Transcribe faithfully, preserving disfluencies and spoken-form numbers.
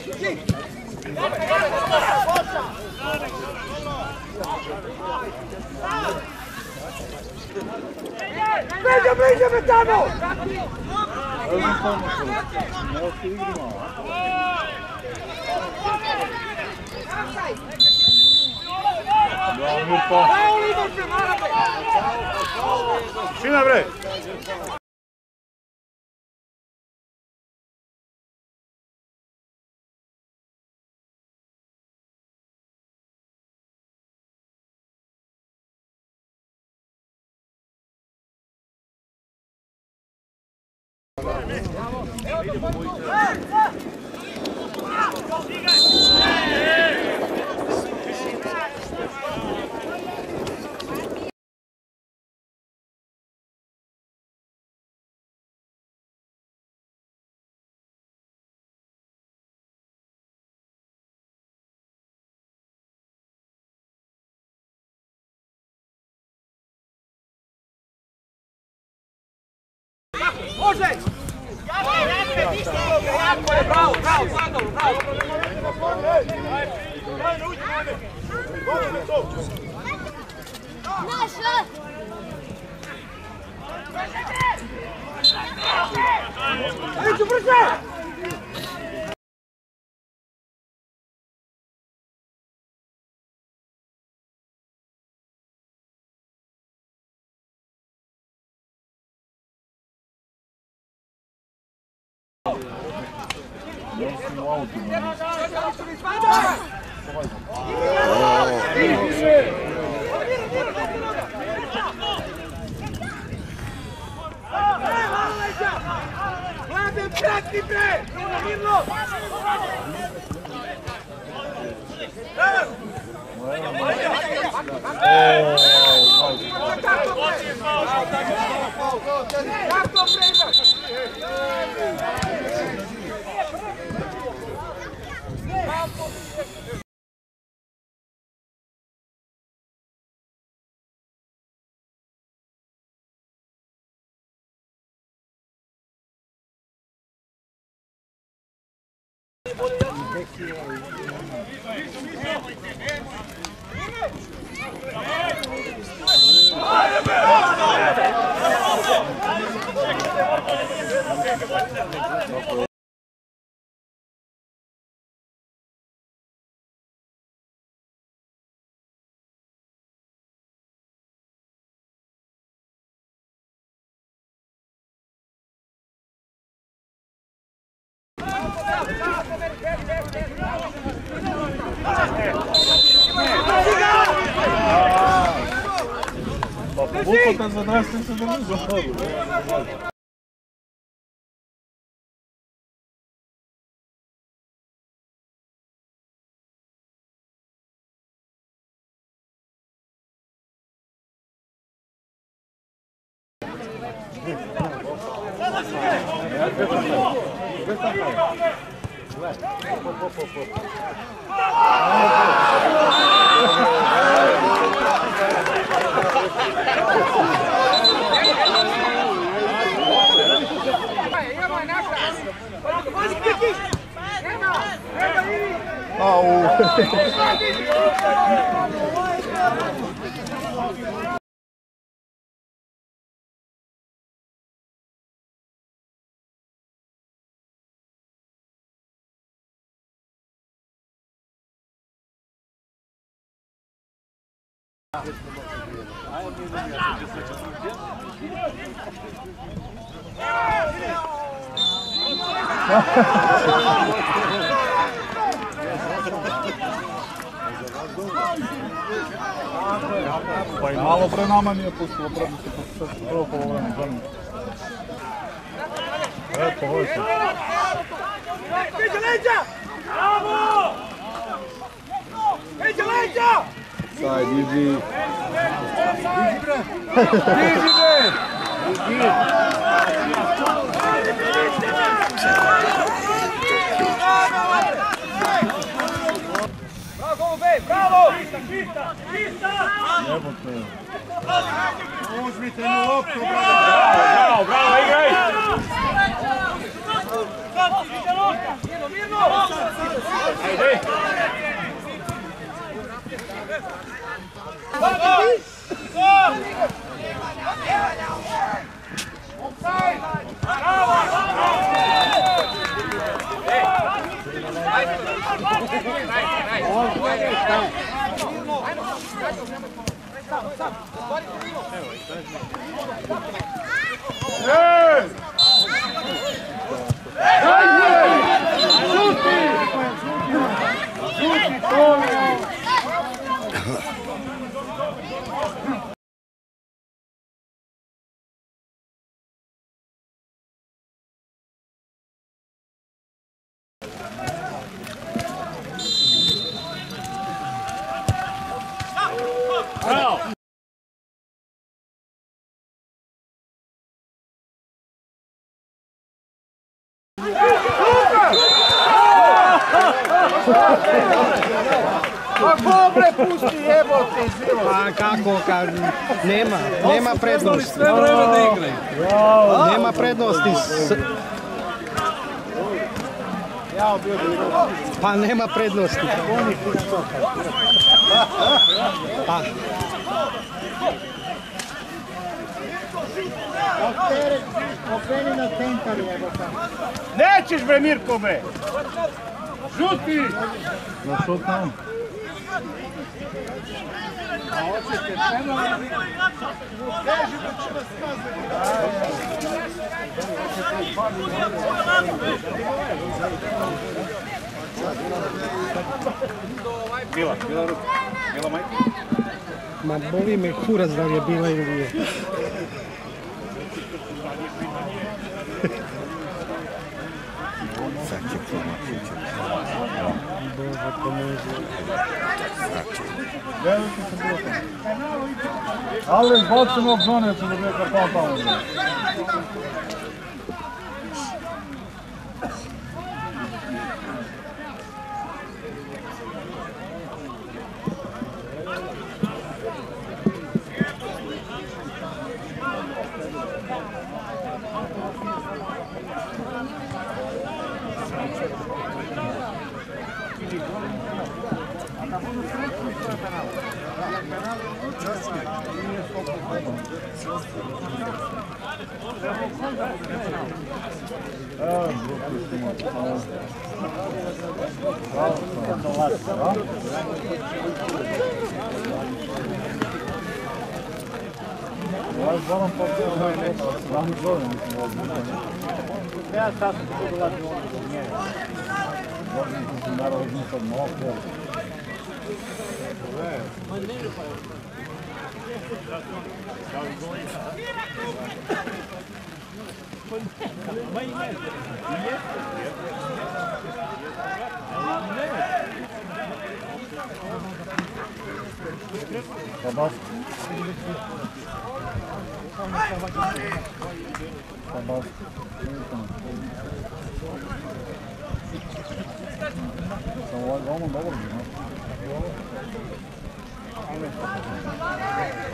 Bliže, bliže me tamo! Šina bre! Može! Jako je, bravo, bravo, bravo, bravo! Naša! Ajde, brže! Mladen, prati bre! Mirno! Kako bre imaš? Лопата за нас не се държи за много. Pa i malo pre nama nije pustilo, pre da se poslušati prvo polovreme žalim. Eto, ovo je se. Viđe leđa! Bravo! Viđe leđa! Saj, diži. Diži bre! Diži bre! Diži! Bravo, Bej, bravo! Čista, čista, čista! Jebote. Uzmite mu loptu, bravo! Bravo, bravo, igraj! Mirno, mirno! Kako bre, pusti jebote, zilo! A kako, kad nema, nema prednosti. Sve vreme da igraju. Nema prednosti. Pa nema prednosti. Pa. Okreni na centar jebote. Nećeš bre Mirko bre! Žuti! Na šut nam. A hoćete penal? Teži da će nas Bila, bila ruka. Bila majka. Ma boli me kurac da li je bila ili nije. Bože pomozi. Veliki se bilo tamo. Ali izbacimo zone, će dobije karton tamo. Ja sad ću dolaziti ovdje. Naravno, nisam mogu. Tabas. Tabas. Samo ovo dobro, ne?